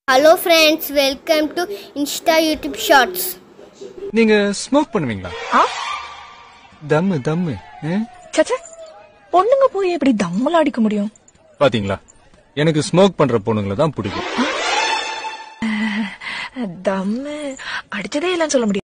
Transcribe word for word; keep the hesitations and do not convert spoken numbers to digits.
Hello friends, welcome to Insta YouTube Shorts. நீங்க smoke பண்ணுவீங்களா? ஆ? தம்மு தம்மு. சச்சே. பொண்ணுங்க போய் எப்படி தம்முல அடிக்க முடியும்? பாத்தீங்களா? எனக்கு ஸ்மோக் பண்ற பொண்ணுங்கள தான் பிடிக்கும். தம்மு அடிச்சதே இல்லன்னு சொல்ல முடியும்.